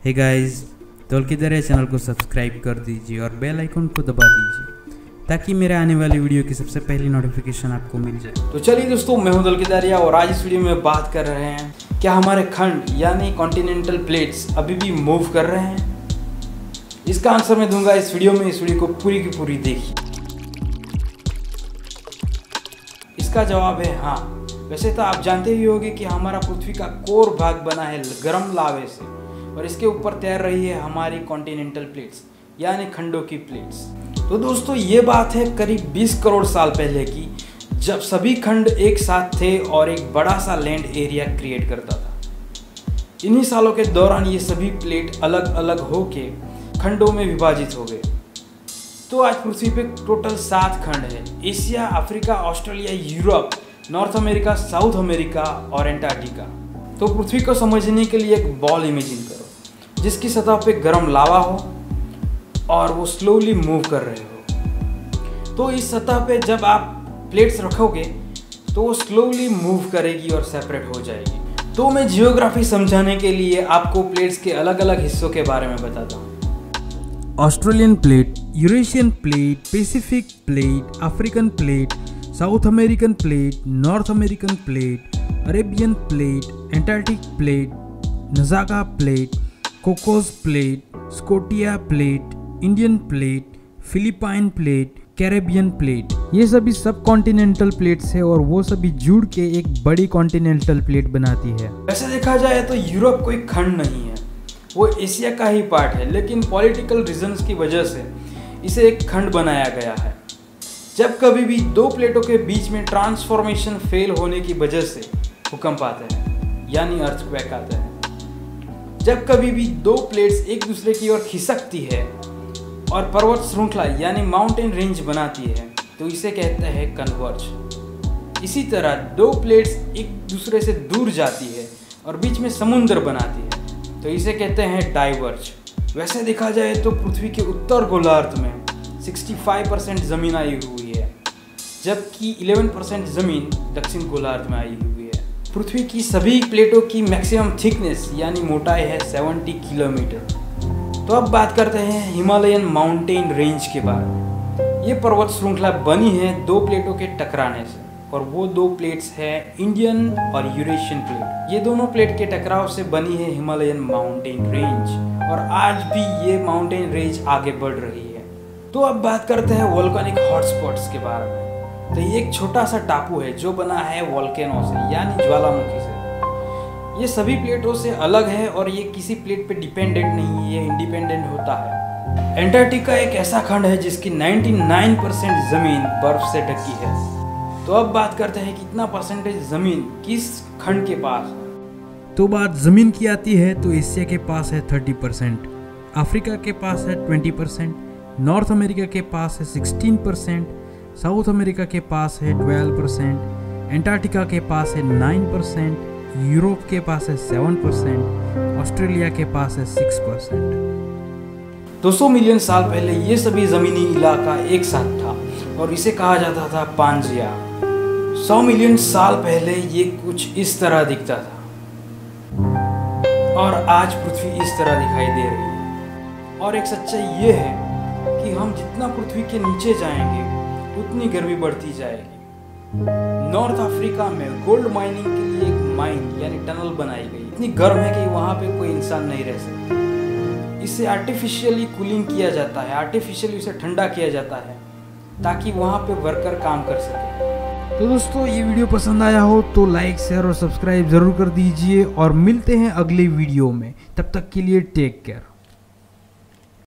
हे guys, तोलकीदर channel को subscribe कर दीजिए और बेल आइकन को दबा दीजिए ताकि मेरे आने वाली वीडियो की सबसे पहली नोटिफिकेशन आपको मिल जाए। तो चलिए दोस्तों, मैं हूं दलकीदारिया और आज इस वीडियो में बात कर रहे हैं क्या हमारे खंड यानी कॉन्टिनेंटल प्लेट्स अभी भी मूव कर रहे हैं। इसका आंसर मैं दूंगा इस वीडियो में। इस वीडियो को पूरी की पूरी देखिए। इसका जवाब है हाँ। वैसे तो आप जानते ही होंगे कि हमारा पृथ्वी का कोर भाग बना है गर्म लावे से और इसके ऊपर तैर रही है हमारी कॉन्टिनेंटल प्लेट्स यानी खंडों की प्लेट्स। तो दोस्तों, ये बात है करीब 20 करोड़ साल पहले की, जब सभी खंड एक साथ थे और एक बड़ा सा लैंड एरिया क्रिएट करता था। इन्हीं सालों के दौरान ये सभी प्लेट अलग अलग होके खंडों में विभाजित हो गए। तो आज पृथ्वी पे टोटल 7 खंड है। Asia, Africa, Australia, Europe, North America, South America और एंटार्क्टिका। तो पृथ्वी को समझने के लिए एक बॉल इमेजिन करो जिसकी सतह पे गर्म लावा हो और वो स्लोली मूव कर रहे हो। तो इस सतह पे जब आप प्लेट्स रखोगे तो वो स्लोली मूव करेगी और सेपरेट हो जाएगी। तो मैं जियोग्राफी समझाने के लिए आपको प्लेट्स के अलग अलग हिस्सों के बारे में बताता हूँ। Australian plate, Eurasian plate, Pacific plate, African plate, South American plate, North American plate, Arabian plate, Antarctic plate, Nazca plate, Cocos plate, Scotia plate, Indian plate, Philippine plate, Caribbean plate. ये सभी सब कॉन्टिनेंटल प्लेट्स है और वो सभी जुड़ के एक बड़ी कॉन्टिनेंटल प्लेट बनाती है। वैसे देखा जाए तो यूरोप कोई खंड नहीं है, वो एशिया का ही पार्ट है, लेकिन पॉलिटिकल रीजंस की वजह से इसे एक खंड बनाया गया है। जब कभी भी दो प्लेटों के बीच में ट्रांसफॉर्मेशन फेल होने की वजह से भूकंप आते हैं यानी अर्थक्वेक आता है। जब कभी भी दो प्लेट्स एक दूसरे की ओर खिसकती है और पर्वत श्रृंखला यानी माउंटेन रेंज बनाती है तो इसे कहते हैं कन्वर्ज। इसी तरह दो प्लेट्स एक दूसरे से दूर जाती है और बीच में समुद्र बनाती है तो इसे कहते हैं डाइवर्ज। वैसे देखा जाए तो पृथ्वी के उत्तर गोलार्ध में 65% जमीन आई हुई है, जबकि 11% जमीन दक्षिण गोलार्ध में आई हुई है। पृथ्वी की सभी प्लेटों की मैक्सिमम थिकनेस यानी मोटाई है 70 किलोमीटर। तो अब बात करते हैं हिमालयन माउंटेन रेंज के बारे में। ये पर्वत श्रृंखला बनी है दो प्लेटों के टकराने से और वो दो प्लेट्स है इंडियन और यूरेशियन प्लेट। ये दोनों प्लेट के टकराव से बनी है हिमालयन माउंटेन रेंज और आज भी ये माउंटेन रेंज आगे बढ़ रही है। तो अब बात करते हैं वोल्केनिक हॉटस्पॉट्स के बारे में। तो ये एक छोटा सा टापू है जो बना है वोल्केनो से यानी ज्वालामुखी से। ये सभी प्लेटों से अलग है और ये किसी प्लेट पे डिपेंडेंट नहीं है, ये इंडिपेंडेंट होता है। एंटार्क्टिका एक ऐसा खंड है जिसकी 99% जमीन बर्फ से ढकी है। तो अब बात करते हैं कितना परसेंटेज जमीन किस खंड के पास है। तो बात जमीन की आती है तो एशिया के पास है 30%, अफ्रीका के पास है 20%, नॉर्थ अमेरिका के पास है 16%, साउथ अमेरिका के पास है 12%, एंटार्क्टिका के पास है 9%, यूरोप के पास है 7%, ऑस्ट्रेलिया के पास है 6%। 200 मिलियन साल पहले ये सभी जमीनी इलाका एक साथ था और इसे कहा जाता था पांजिया। 100 मिलियन साल पहले ये कुछ इस तरह दिखता था और आज पृथ्वी इस तरह दिखाई दे रही है। और एक सच्चाई ये है कि हम जितना पृथ्वी के नीचे जाएंगे उतनी गर्मी बढ़ती जाएगी। नॉर्थ अफ्रीका में गोल्ड माइनिंग के लिए एक माइन यानी टनल बनाई गई, इतनी गर्म है कि वहाँ पे कोई इंसान नहीं रह सकता। इसे आर्टिफिशियली कूलिंग किया जाता है, आर्टिफिशियली उसे ठंडा किया जाता है ताकि वहाँ पे वर्कर काम कर सके। तो दोस्तों, ये वीडियो पसंद आया हो तो लाइक, शेयर और सब्सक्राइब जरूर कर दीजिए और मिलते हैं अगले वीडियो में। तब तक के लिए टेक केयर।